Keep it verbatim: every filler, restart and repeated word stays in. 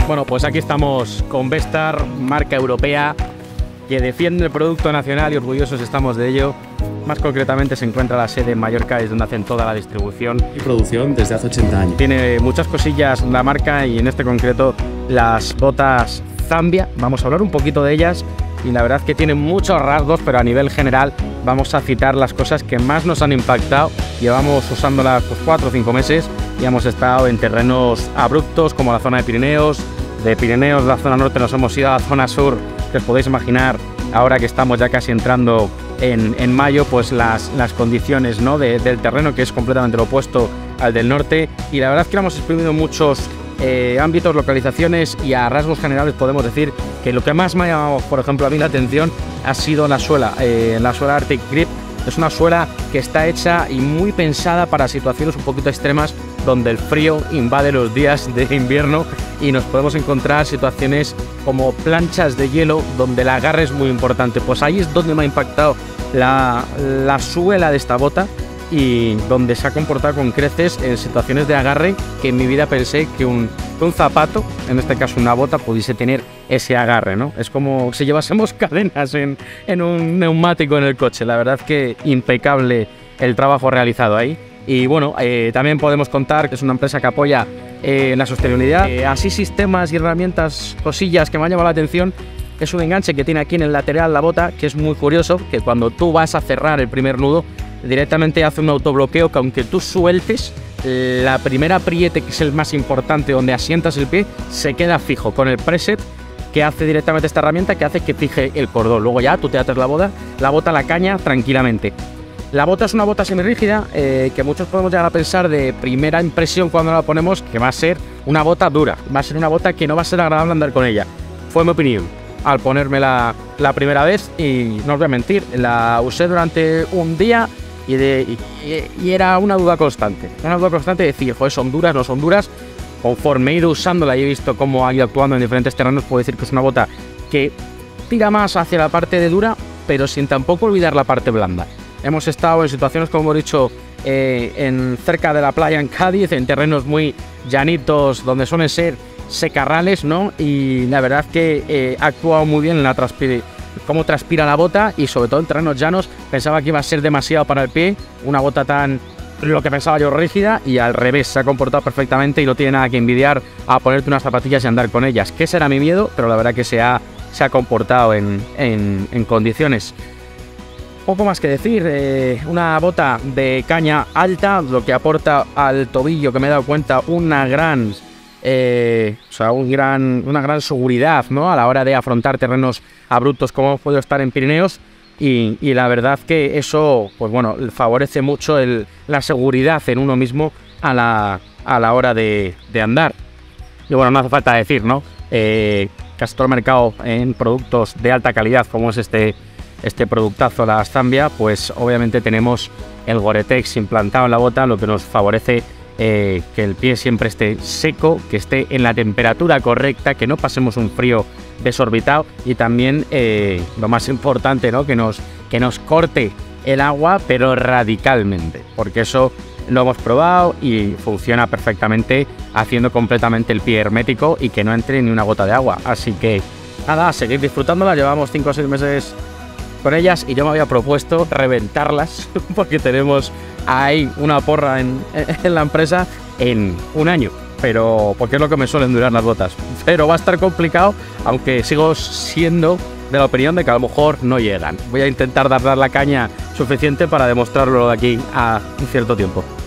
Bueno, pues aquí estamos con Vestar, marca europea que defiende el producto nacional y orgullosos estamos de ello. Más concretamente se encuentra la sede en Mallorca, es donde hacen toda la distribución y producción desde hace ochenta años. Tiene muchas cosillas la marca y en este concreto las botas Zambia. Vamos a hablar un poquito de ellas y la verdad que tienen muchos rasgos, pero a nivel general vamos a citar las cosas que más nos han impactado. Llevamos usándolas pues, cuatro o cinco meses y hemos estado en terrenos abruptos como la zona de Pirineos. De Pirineos, la zona norte, nos hemos ido a la zona sur, que os podéis imaginar, ahora que estamos ya casi entrando en, en mayo, pues las, las condiciones, ¿no? de, del terreno, que es completamente lo opuesto al del norte. Y la verdad es que lo hemos exprimido en muchos eh, ámbitos, localizaciones y a rasgos generales podemos decir que lo que más me ha llamado, por ejemplo, a mí la atención ha sido la suela. Eh, la suela Arctic Grip es una suela que está hecha y muy pensada para situaciones un poquito extremas donde el frío invade los días de invierno y nos podemos encontrar situaciones como planchas de hielo donde el agarre es muy importante. Pues ahí es donde me ha impactado la, la suela de esta bota y donde se ha comportado con creces en situaciones de agarre que en mi vida pensé que un, un zapato, en este caso una bota, pudiese tener ese agarre, ¿no? Es como si llevásemos cadenas en, en un neumático en el coche. La verdad que impecable el trabajo realizado ahí. Y bueno, eh, también podemos contar que es una empresa que apoya eh, la sostenibilidad. Eh, así sistemas y herramientas, cosillas que me han llamado la atención, es un enganche que tiene aquí en el lateral la bota, que es muy curioso, que cuando tú vas a cerrar el primer nudo, directamente hace un autobloqueo que aunque tú sueltes, la primera apriete, que es el más importante, donde asientas el pie, se queda fijo con el preset que hace directamente esta herramienta, que hace que fije el cordón. Luego ya tú te atas la bota, la bota a la caña tranquilamente. La bota es una bota semirrígida eh, que muchos podemos llegar a pensar de primera impresión cuando la ponemos que va a ser una bota dura, va a ser una bota que no va a ser agradable andar con ella. Fue mi opinión al ponérmela la primera vez y no os voy a mentir, la usé durante un día y, de, y, y era una duda constante. Una duda constante de decir, joder, son duras, no son duras. Conforme he ido usándola y he visto cómo ha ido actuando en diferentes terrenos, puedo decir que es una bota que tira más hacia la parte de dura, pero sin tampoco olvidar la parte blanda. Hemos estado en situaciones, como hemos dicho, eh, en, cerca de la playa en Cádiz, en terrenos muy llanitos, donde suelen ser secarrales, ¿no? Y la verdad que eh, ha actuado muy bien en la transpira, cómo transpira la bota y sobre todo en terrenos llanos. Pensaba que iba a ser demasiado para el pie, una bota tan, lo que pensaba yo, rígida, y al revés, se ha comportado perfectamente y no tiene nada que envidiar a ponerte unas zapatillas y andar con ellas. Que será mi miedo, pero la verdad que se ha, se ha comportado en, en, en condiciones. Poco más que decir, eh, una bota de caña alta, lo que aporta al tobillo, que me he dado cuenta, una gran, eh, o sea, un gran, una gran seguridad, ¿no? A la hora de afrontar terrenos abruptos como hemos podido estar en Pirineos y, y la verdad que eso, pues bueno, favorece mucho el, la seguridad en uno mismo a la, a la hora de, de andar. Y bueno, no hace falta decir, ¿no? Eh, casi todo el mercado en productos de alta calidad como es este este productazo, la Zambia, pues obviamente tenemos el Gore-Tex implantado en la bota, lo que nos favorece eh, que el pie siempre esté seco, que esté en la temperatura correcta, que no pasemos un frío desorbitado y también eh, lo más importante, ¿no? que, nos, que nos corte el agua, pero radicalmente, porque eso lo hemos probado y funciona perfectamente, haciendo completamente el pie hermético y que no entre ni una gota de agua. Así que nada, a seguir disfrutándola. Llevamos cinco o seis meses con ellas y yo me había propuesto reventarlas porque tenemos ahí una porra en, en la empresa en un año, pero porque es lo que me suelen durar las botas. Pero va a estar complicado, aunque sigo siendo de la opinión de que a lo mejor no llegan. Voy a intentar dar la caña suficiente para demostrarlo de aquí a un cierto tiempo.